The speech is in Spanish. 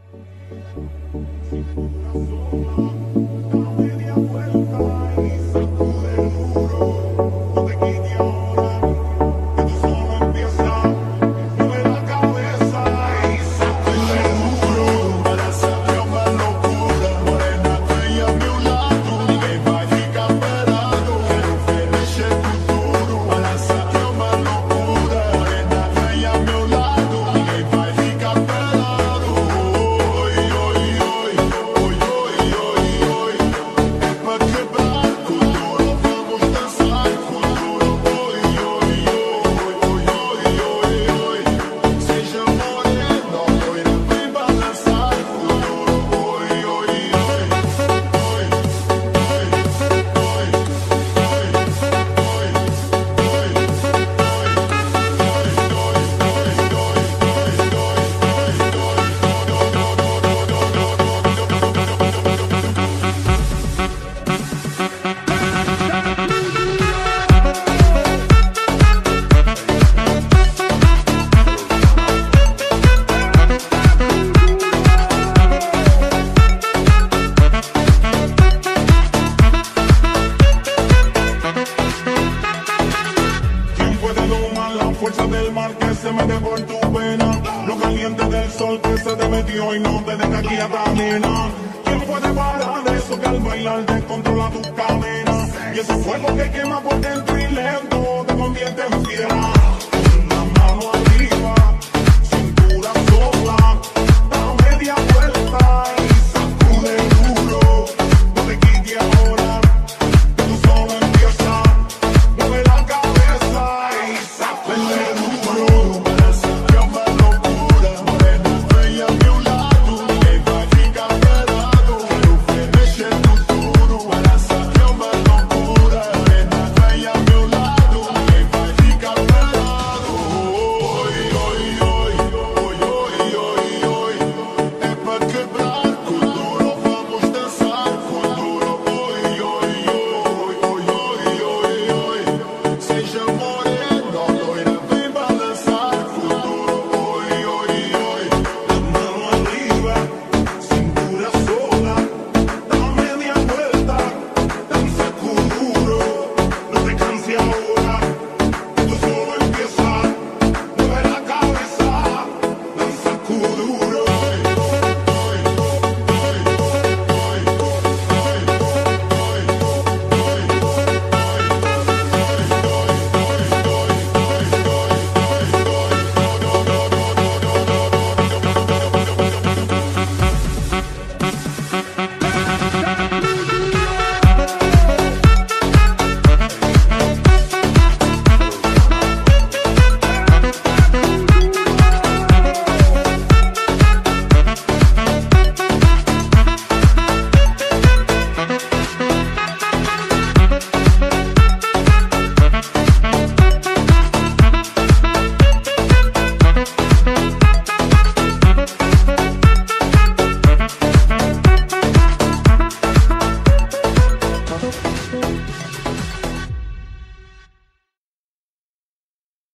fuerza del mar que se mete por tu pena, lo caliente del sol que se te metió y no te deja aquí a camina. ¿Quién puede parar eso que al bailar descontrola tus cadenas? Y ese fuego que quema por dentro y lento te convierte en fiera.